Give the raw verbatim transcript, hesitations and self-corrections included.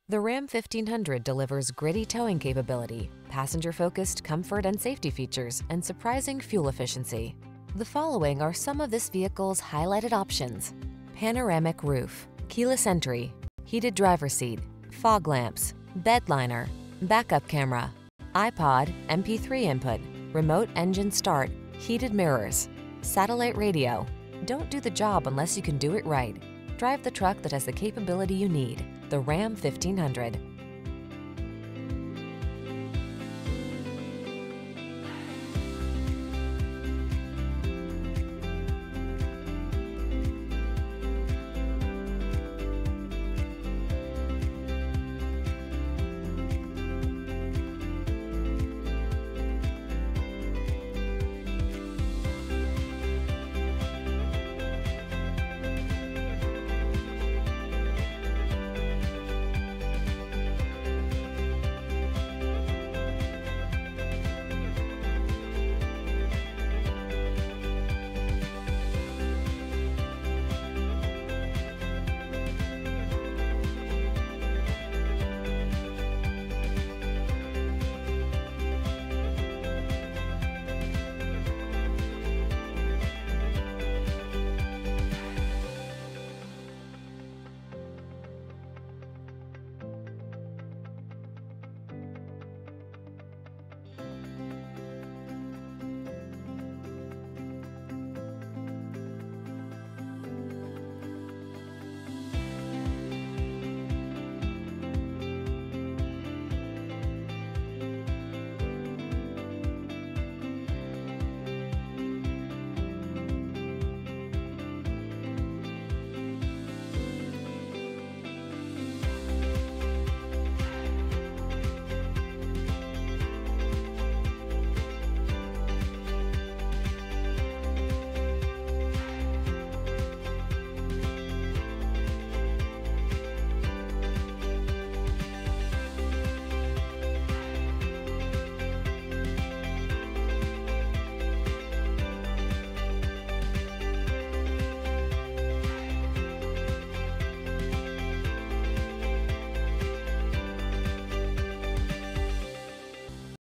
The Ram fifteen hundred delivers gritty towing capability, passenger-focused comfort and safety features, and surprising fuel efficiency. The following are some of this vehicle's highlighted options: panoramic roof, keyless entry, heated driver's seat, fog lamps, bed liner, backup camera, iPod, M P three input, remote engine start, heated mirrors, satellite radio. Don't do the job unless you can do it right. Drive the truck that has the capability you need. The Ram fifteen hundred.